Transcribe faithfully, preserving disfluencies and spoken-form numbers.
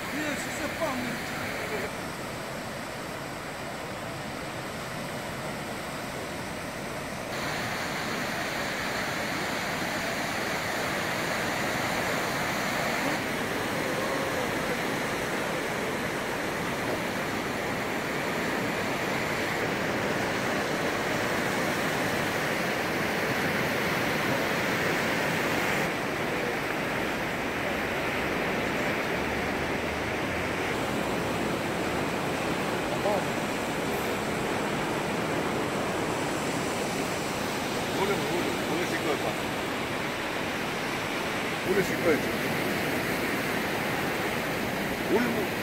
Yes, it's a family. 오늘 오늘 오늘 쉴 거야. 오늘 쉴 거야. 오늘 뭐